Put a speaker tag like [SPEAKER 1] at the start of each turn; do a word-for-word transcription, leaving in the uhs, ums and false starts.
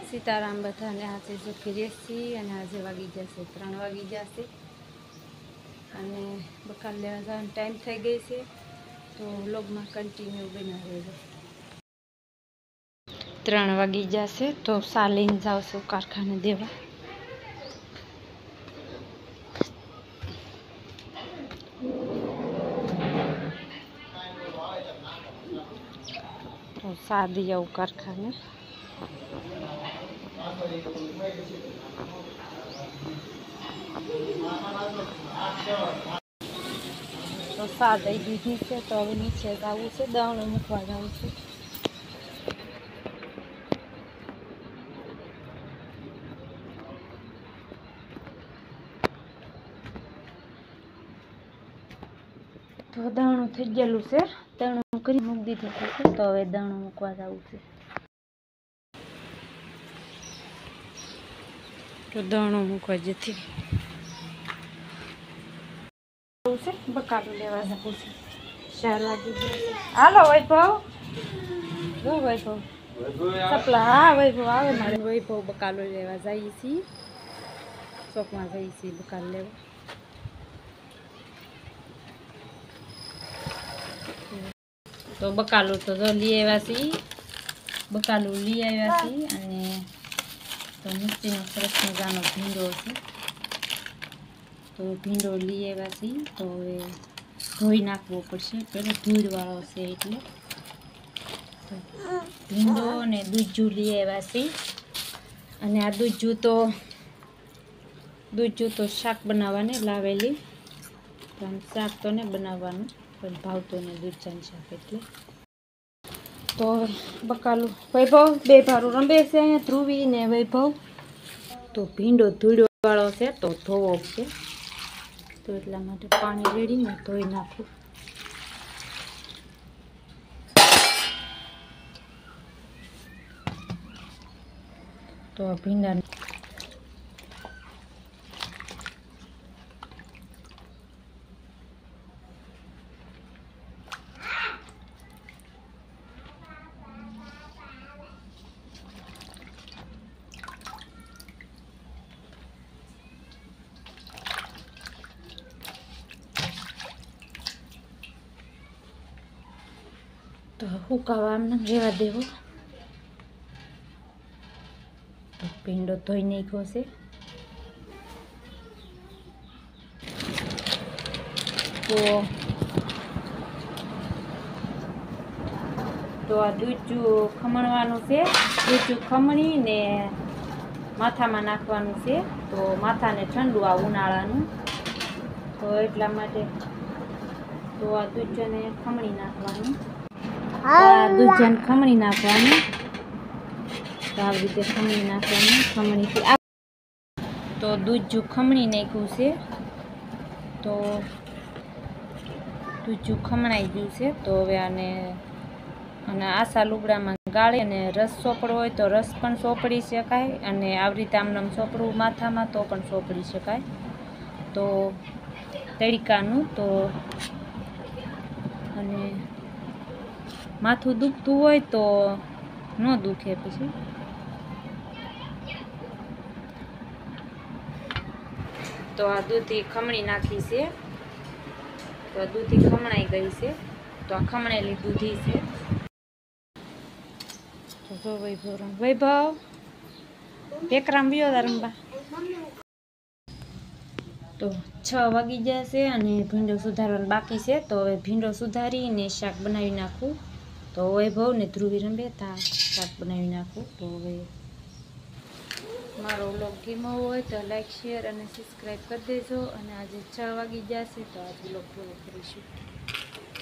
[SPEAKER 1] सीताराम बधाने आज सुखी रेसी અને આજે વાગી જશે ત્રણ વાગી જશે અને બકાલ લેવા જવાનો ટાઈમ થઈ ગઈ છે તો વ્લોગમાં કન્ટિન્યુ બના રહેજો। ત્રણ વાગી જશે તો સા લઈને જાઉં છું કારખાને દેવા। तो सा दी आऊँ कारखाने तो सा दई दीधी से तो हम नीचे जाऊँ से दाणो मूकवा जाऊँ छे। तो दाणो थई गेलू से दाणो करी मूक दीधो छे तो हवे दाणो मूकवा जाऊँ छे। तो दाणो मूकवा जती बकालू लेवा जाऊँ छे। चार वागी हालो वैभव जो वैभव सपला हाँ वैभव आवे मारे वैभव बकालू लेवा जाई छी चौक में जाई छी बकाल लेवा। तो बकालू तो जो ली आव्या छी बकालू ली आव्या छी अने तो मिर्ची नो सरस मजानो भींडो छे तो भींडो ली आव्या छी तो ए धोई नाखवो पड़शे पेलो धूळ वाळो छे एटले तो भींडो ने दूधजू ली आव्या छी अने आ दूधजू तो दूधजू तो शाक बनाववाने लावेली पण शाक तो ने बनाववानुं पण भावतो ने दूधजान शाक एटले। तो बकालू वैभव बे भारू रमे छे अहींया ध्रुवी ने वैभव तो भींडो धूळ वाळो छे तो धोवो छे तो એટલા માટે પાણી રેડીને ધોઈ નાખું। તો ભીંડા तो हुकावा आमने रेवा देवो। तो भींडो धोई नाख्यो छे तो तो आ दूधजू खमणवानुं छे दूधजू खमणी ने माथामां नाखवानुं छे तो माथाने ठंडू आ उनाळानुं तो एटला माटे तो आ दूधजूने खमणी नाखवानुं दूधजान खमणी नाखवानुं तो आ रीते खमणी नाखवानुं खमणी थी आ तो दूधजू खमणी नाख्युं छे तो दूधजू खमणाई गयुं छे तो हवे आने अने आसा लुगडामां गाळी अने रस सोपड़ो होय तो रस पण सोपड़ी शकाय अने आ रीते आमनाम सोपड़વું माथामां तो पण सोपड़ी शकाय। तो तड़कानुं तो अने माथुं दुखतुं होय तो न दुखे पछी तो आ दूधी खमणी नाखी छे तो दूधी खमणाई गई छे तो आ खमणेली दूधी छे। तो जो वैभव वैभव पेकराम वियो रंबा तो छ वागी जशे अने भींडो सुधारवानो बाकी छे तो हवे भींडो सुधारीने शाक बनावी नाखुं। तो वैभव ने ध्रुवी रमे ता शाक बनावी नाखुं। तो हवे मारो व्लॉग गम्यो होय तो लाइक शेर अने सब्सक्राइब कर देजो अने आज छ वागी जशे तो आज व्लॉग पूरो करीशुं।